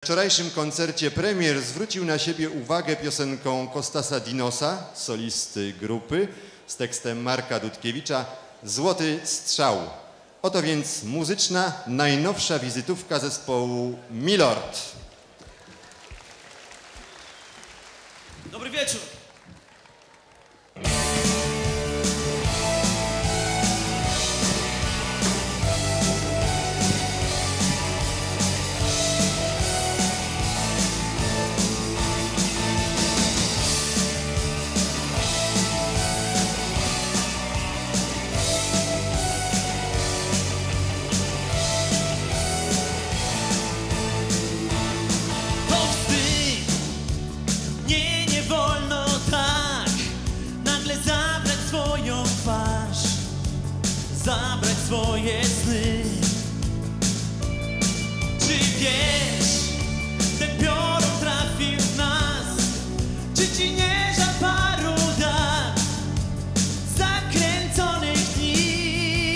wczorajszym koncercie premier zwrócił na siebie uwagę piosenką Kostasa Dinosa, solisty grupy, z tekstem Marka Dudkiewicza „Złoty strzał”. Oto więc muzyczna, najnowsza wizytówka zespołu Milord. Dobry wieczór. Zabrać swoje sny. Czy wiesz, ten piorun trafił w nas? Czy ci nie żal paru dat zakręconych dni?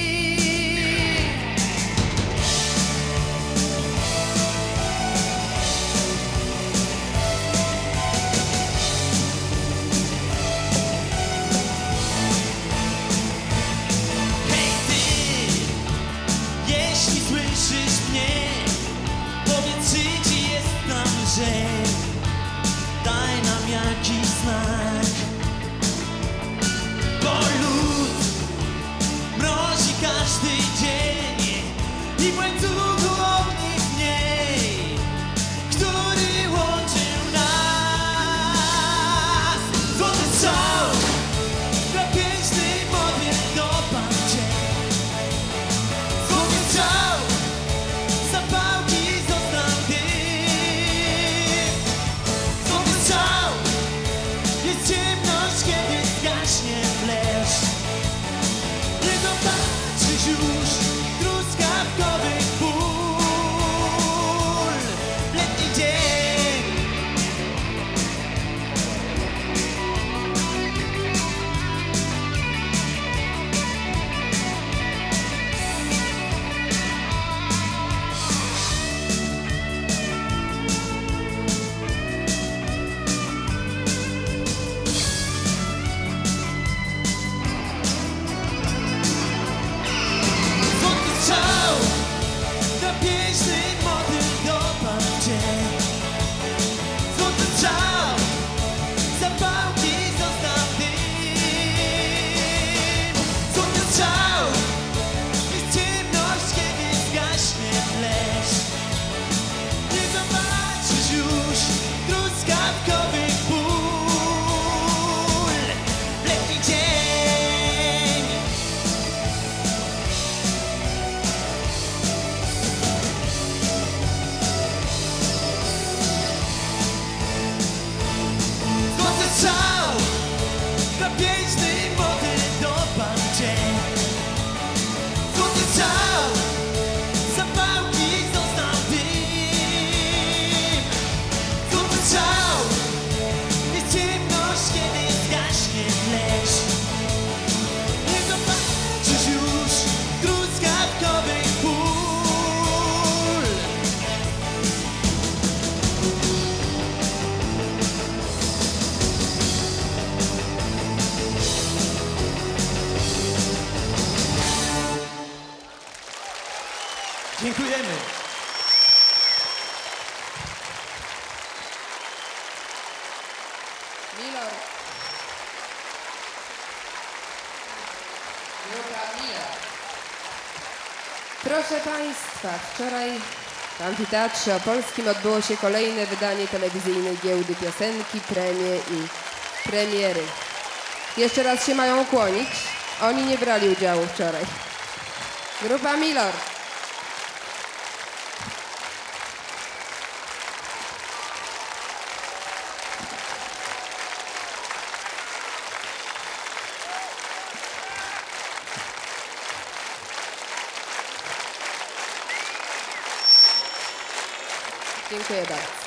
Daj nam jakiś znak, bo lód mrozi każdy dzień i w łańcuchu ognisk mniej, który łączył nas. Złoty strzał dla pięknej modły dopadł cię. Złoty strzał, zapałki został ty. Ciemność, kiedy zgaśnie flash. Nie zobaczysz już truskawkowych pól. Letni dzień. Dziękujemy. Milord. Grupa Milord. Proszę Państwa, wczoraj w Amfiteatrze Opolskim odbyło się kolejne wydanie telewizyjnej giełdy piosenki, premie i premiery. Jeszcze raz się mają kłonić. Oni nie brali udziału wczoraj. Grupa Milord. Dziękuję bardzo.